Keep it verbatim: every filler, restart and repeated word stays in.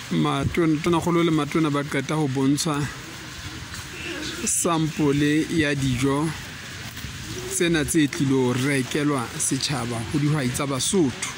matona tonakgolo le matona ba qeta ho bontsha sample ya dijo tsena tse tlilo rekelwa setjhaba ho dihwai tsa Basotho.